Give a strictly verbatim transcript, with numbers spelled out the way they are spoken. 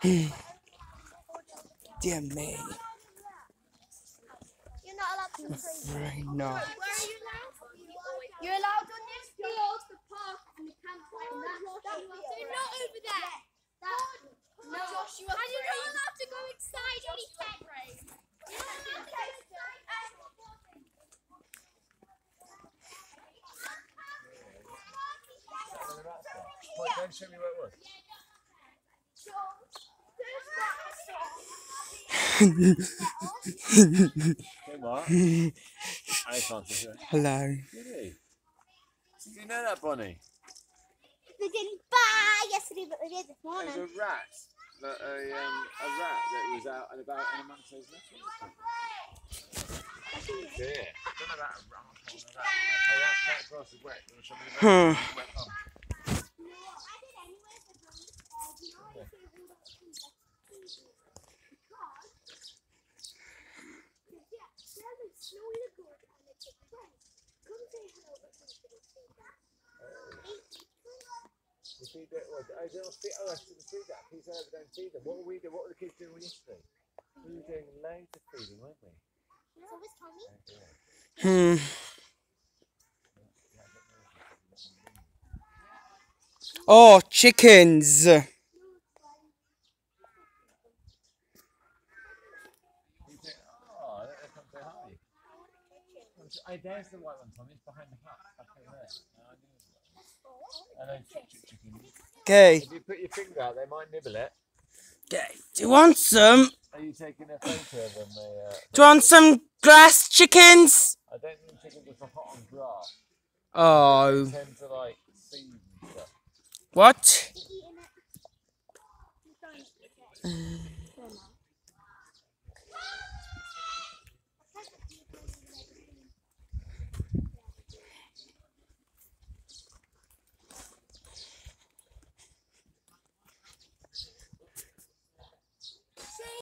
Dear me. You're not allowed to go crazy. Very not. Where are you allowed? You're allowed on this field, the park, and the campsite. And that, that They're not over there. That, no, Joshua. And you're not allowed to go inside any tent. You're not allowed to go inside. What, don't show me where it was. Hey, Mark. Hey, Francis. Hello. Did he? Did you know that, Bonnie? They didn't buy yesterday, but they did this There's morning. a rat, that, a, um, a rat that was out and about in amongst those letters. Yeah. Don't know about a rat or a rat. Hey, that, that grass is wet. You want to show me the Hmm. wet bum? We feed that, what, I don't feed, oh, I shouldn't feed that. Please over, don't feed them. What were we doing? What were the kids doing yesterday? We were doing loads of feeding, weren't we? So was Tommy. Hmm. Oh, chickens. Oh, let them come say hi. Hey, there's the white one, Tommy. It's behind the hut. Back over there. No, I knew it was there. And then chick, chick, chickens. Okay. If you put your finger out, they might nibble it. Okay. Do you want some? Are you taking a photo of them? They, uh, Do you want some grass chickens? I don't think chickens are hot on grass. Oh. They tend to like seeds and stuff. What? Eating it.